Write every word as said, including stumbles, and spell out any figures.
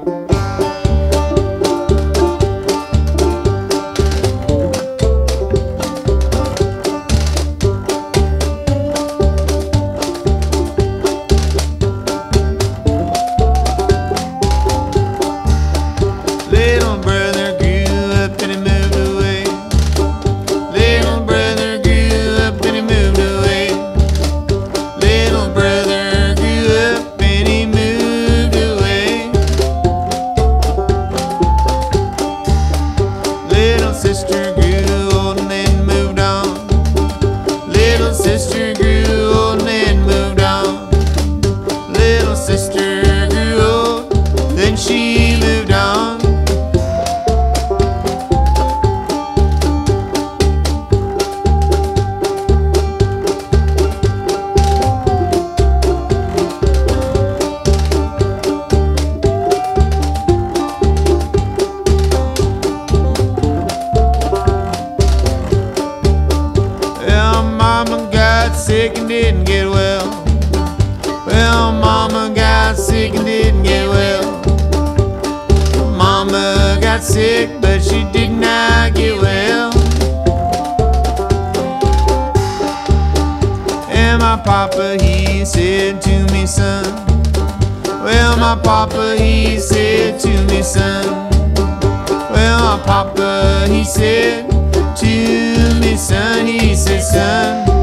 Sick and didn't get well. Well, Mama got sick and didn't get well. Mama got sick, but she did not get well. And my papa, he said to me, son. Well, my papa, he said to me, son. Well, my papa, he said to me, son. He said, son,